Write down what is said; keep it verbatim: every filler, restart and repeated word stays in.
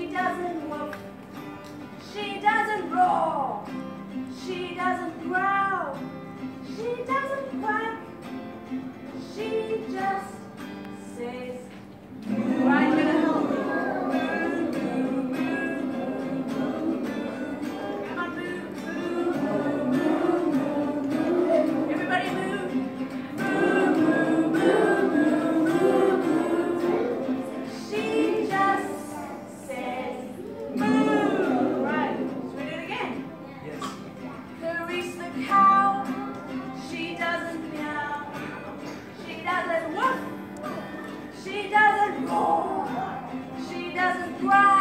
doesn't woof. She doesn't roar. She doesn't growl. She doesn't quack. She just says, moo. I'm gonna help you. Moo, moo, moo, moo, moo. Come on, moo, moo, moo, moo, moo. Everybody move. Moo, moo, moo, moo, moo, moo. She just says, moo. Right. Should we do it again? Yes. Clarisse the cow. She doesn't meow. She doesn't woof. She doesn't roar. She doesn't growl.